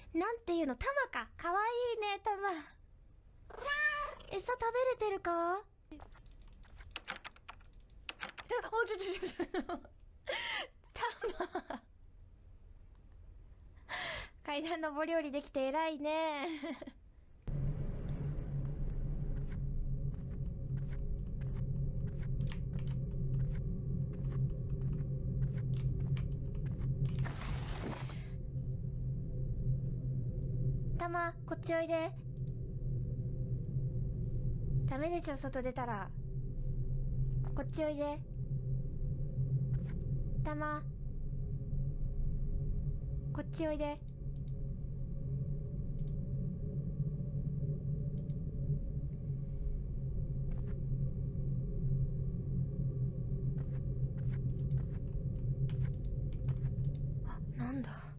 なんていうの、タマか。かわいいね、タマ。餌食べれてるか？タマ。階段上り下りできて偉いね。タマ、こっちおいで。ダメでしょ、外出たら。こっちおいで。タマ。こっちおいで。あ、なんだ。